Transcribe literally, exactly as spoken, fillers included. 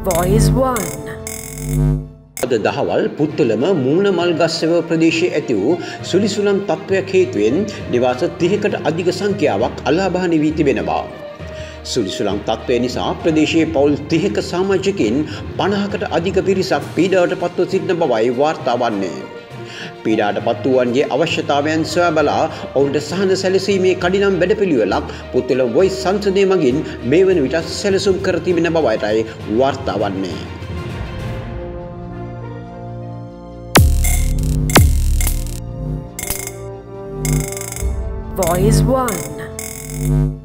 Voice one. අද දහවල් පුත්තලම මූණ මල්ගස්සව ප්‍රදේශයේ ඇති වූ සුලිසුලම් තත්ත්වයක් හේතුවෙන් නිවාස තිහකට අධික සංඛ්‍යාවක් අලාභානි වී තිබෙන බව. සුලිසුලම් තත්ත්වය නිසා ප්‍රදේශයේ පවුල් තිහක සමාජිකින් පනහකට අධික පිරිසක් පීඩාවට පත්ව සිටින බවයි වාර්තා වන්නේ. පීඩාවට පත් වූවන්ගේ අවශ්‍යතාවයන් සොයා බලා ඔවුන්ට සහන සැලසීමේ කඩිනම් වැඩපිළිවෙලක් පුත්තලම වොයිස් සංසදය මගින් මේ වන විට සැලසුම් කර තිබෙන බවයි වාර්තා වන්නේ. Voice one.